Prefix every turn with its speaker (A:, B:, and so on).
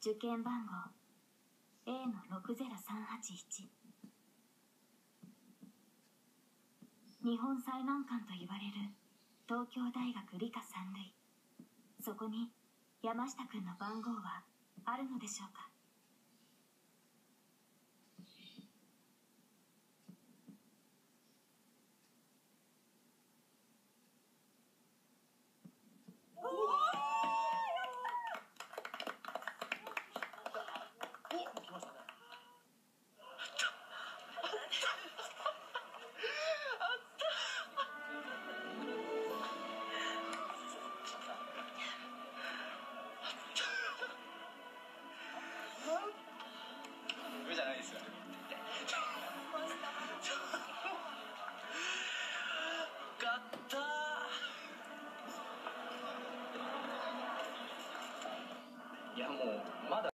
A: 受験番号 A の60381。日本最難関と言われる東京大学理科三類。そこに山下くんの番号はあるのでしょうか。
B: じゃないですよね。よかった。いやもうまだ